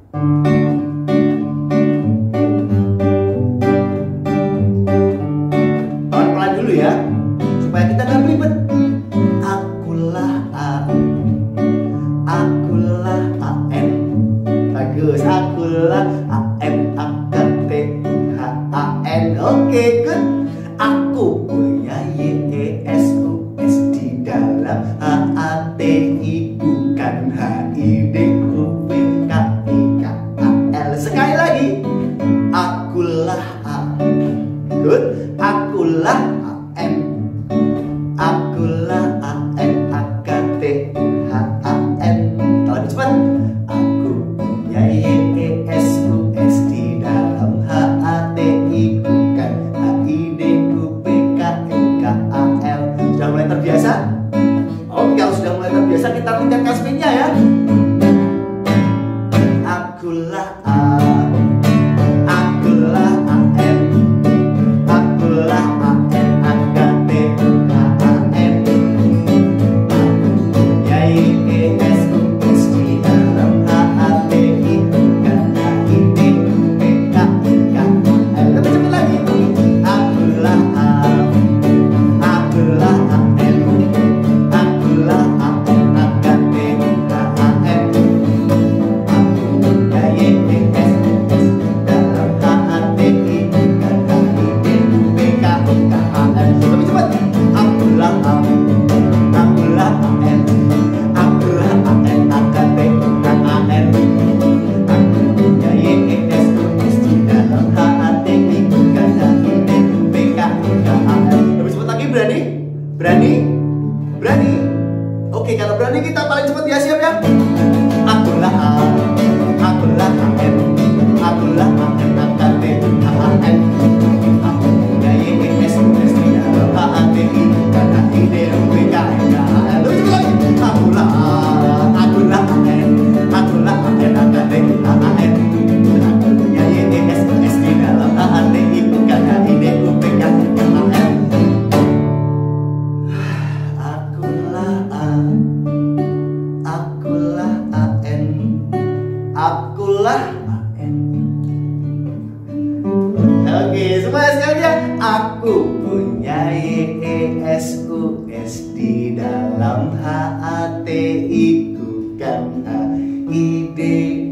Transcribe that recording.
Pelan-pelan dulu ya, supaya kita gak belibet. Akulah A, akulah AN. Bagus, akulah AN, AKTHAN. Oke, good. Aku punya YESUS di dalam HATI, bukan HIDUPKIKAL. Sekali lagi, akulah A. Good. Akulah AN, akulah AN, AKTHAN. Kalau cepat, aku punya YESUS di dalam HATI, bukan HIDUPKIKAL. Sudah mulai terbiasa? Oke, kalau sudah mulai terbiasa, kita tingkatkan speednya ya. Akulah A, akulah AN, akulah AN, AKTHAN. Aku punya YESUS di dalam HATI, bukan HIDUPKIKAL. Lebih cepat lagi. Akulah A, akulah AN, akulah AN, AKTHAN. Aku punya YESUS dalam HATI, bukan HIDUPKIKAL. Lebih cepat. Akulah A, akulah AN, akulah AN, AKTHAN. Aku punya YESUS di dalam HATI, bukan HIDUPKIKAL. Lebih cepat lagi, berani? Berani? Berani? Oke, kalau berani kita paling cepat ya, siap ya? Akulah A, akulah AN, akulah AN, AKTHAN. Aku punya YESUS di dalam HATI, bukan HIDUPKIKAL. Lebih cepat lagi. Akulah A, akulah AN, akulah AN, AKTHAN. Aku punya YESUS di dalam HATI, bukan HIDUPKIKAL. Akulah A, akulah AN, akulah AN. Oke, semuanya sekali ya. Aku punya YESUS di dalam HATI, bukan HIDUPKIKAL.